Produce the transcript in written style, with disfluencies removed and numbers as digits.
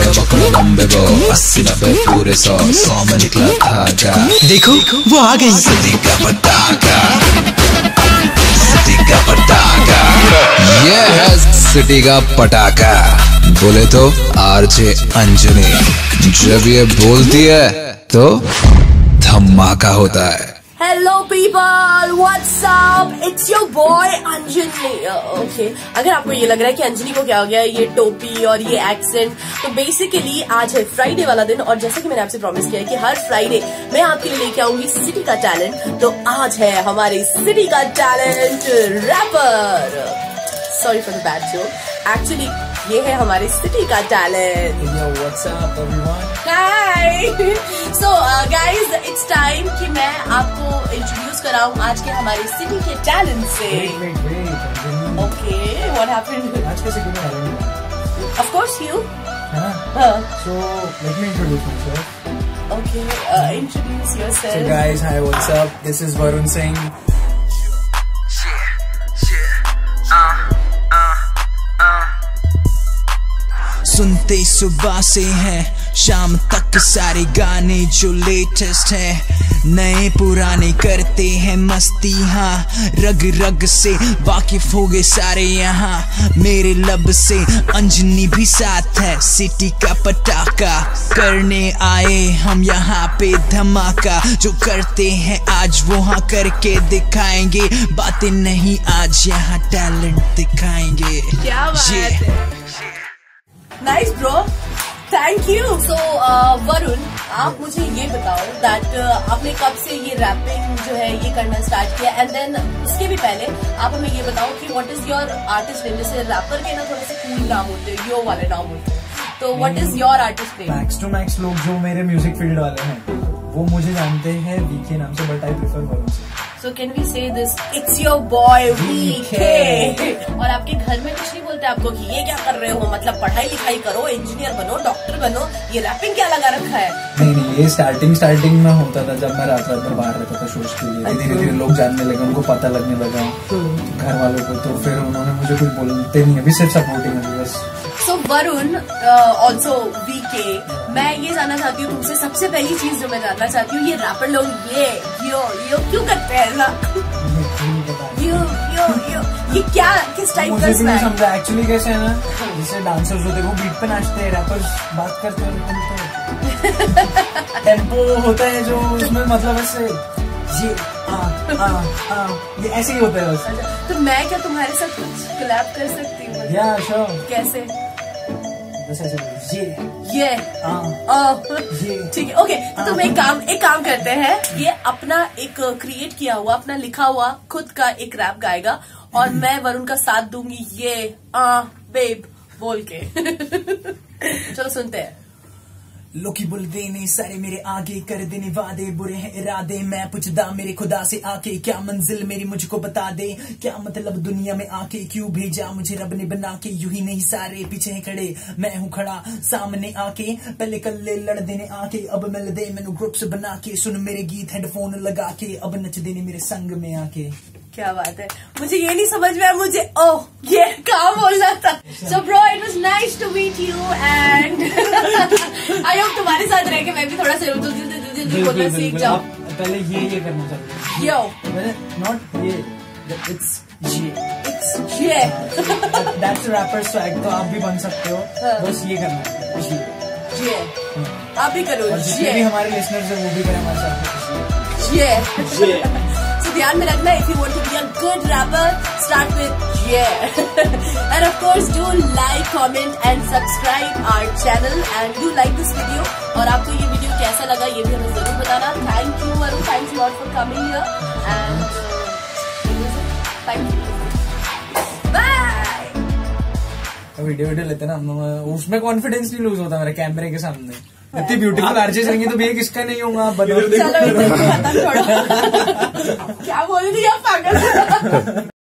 पकड़ो लंबे को 80-90 पूरे 100 में निकला धागा। देखो वो आ गई। सिटी का पटाखा, सिटी का पटाखा, ये है सिटी का पटाखा। बोले तो आरजे अंजनी, जब ये बोलती है तो धमाका होता है। Hello people, what's up? It's your boy Anjani. Okay, अगर आपको ये लग रहा है कि अंजनी को क्या हो गया, ये टोपी और ये एक्सेंट, तो बेसिकली आज है फ्राइडे वाला दिन और जैसा कि मैंने आपसे प्रॉमिस किया है कि हर फ्राइडे मैं आपके लिए लेके आऊंगी सिटी का टैलेंट, तो आज है हमारे सिटी का talent rapper. Sorry for the bad joke, actually ये है हमारे सिटी का talent. What's up everyone? Hi! So guys, it's time कि मैं आपको इंट्रोड्यूस कराऊं आज के हमारे सिटी के टैलेंट से। Wait. Okay, what happened? आज के सिटी में टैलेंट Of course you. है ना? So let me introduce myself. Okay, introduce yourself. So guys, hi, what's up? This is Varun Singh. सुनते सुबह से हैं शाम तक सारे गाने जो लेटेस्ट हैं, नए पुराने करते हैं मस्ती। हाँ, रग रग से वाकिफ हो गए सारे यहाँ, मेरे लब से अंजनी भी साथ है। सिटी का पटाखा करने आए हम यहाँ पे धमाका, जो करते हैं आज वो हाँ करके दिखाएंगे, बातें नहीं आज यहाँ टैलेंट दिखाएंगे। क्या बात है, nice bro, thank you. So Varun, आप मुझे ये बताओ दैट आपने कब से ये रैपिंग जो है ये करना स्टार्ट किया, एंड देन उसके भी पहले आप हमें ये बताओ कि what is your artist name. जैसे रैपर के ना थोड़े से कूल नाम होते हैं, यो वाले नाम होते हैं, तो what is your artist name? Max to max लोग जो मेरे म्यूजिक फील्ड वाले हैं वो मुझे जानते हैं वीके नाम से, बट आई प्रेफर वरुण से। So can we say this? It's your boy VK। और आपके घर में कुछ नहीं बोलते आपको कि ये क्या कर रहे हो, मतलब पढ़ाई लिखाई करो, इंजीनियर बनो, डॉक्टर बनो, ये रैपिंग क्या लगा रखा है? नहीं, ये स्टार्टिंग में होता था जब मैं रात भर बाहर रहता था शोज के लिए। धीरे धीरे लोग जानने लगे, उनको पता लगने लगा घर वालों को, तो फिर उन्होंने मुझे कुछ बोलते नहीं, अभी सिर्फ सपोर्टिंग है बस। So वरुण, ऑल्सो VK, मैं ये जानना चाहती हूँ तुमसे, सबसे पहली चीज जो मैं जानना चाहती हूँ, ये रैपर लोग यो क्यों करते हैं ऐसा? यो ये क्या, किस टाइप का मुझे नहीं समझा एक्चुअली कैसे है ना, जैसे डांसर्स होते हैं वो बीट पे नाचते हैं, रैपर्स बात करते हैं, तो टेम्पो होता है जो उसमें मतलब ऐसे ये ये ऐसे ही होता है बस। तो मैं क्या तुम्हारे साथ कुछ कोलैब कर सकती हूँ? या श्योर। कैसे? ये ठीक है, ओके। तो तुम एक काम करते हैं, ये अपना एक क्रिएट किया हुआ, अपना लिखा हुआ खुद का एक रैप गाएगा और मैं वरुण का साथ दूंगी ये बेब बोल के। चलो सुनते हैं। लोकी बुल देने सारे मेरे आगे, कर देने वादे, बुरे हैं इरादे, मैं पूछदा मेरे खुदा से आके, क्या मंजिल मेरी मुझको बता दे, क्या मतलब दुनिया में आके, क्यों भेजा मुझे रब ने बना के, यूं ही नहीं सारे पीछे हैं खड़े, मैं हूँ खड़ा सामने आके, पहले कल्ले लड़ देने आके, अब मिल दे मैनू ग्रुप्स बना के, सुन मेरे गीत हेडफोन लगा के, अब नच देने मेरे संग में आके। क्या बात है, मुझे ये नहीं समझ में आया, मुझे ये काम बोलना था। So bro, it was nice to meet you and I hope तुम्हारे साथ रह के मैं भी थोड़ा सा बोलना सीख जाऊं। पहले ये करना चाहिए। यो नॉट ये, इट्स ये दैट्स रैपर स्वैग, तो आप भी बन सकते हो। बस ये करना है, ये आप भी करो, ये भी हमारे लिसनर्स है वो भी करें हमारे साथ। ये ध्यान में रखना, if you want to be a good rapper, start with yeah. And of course do like, comment and subscribe our channel and do like this video। और आपको ये वीडियो कैसा लगा ये भी हमें जरूर बताना। Thank you Varun, thanks a lot for coming here and thank you, bye। Video लेते ना हम, उसमें कॉन्फिडेंस नहीं लूज होता मेरे कैमरे के सामने। इतनी ब्यूटीफुल आरजेस रहेंगे तो भैया किसका नहीं होगा, आप बताओ। चलो क्या बोल दिया पागल।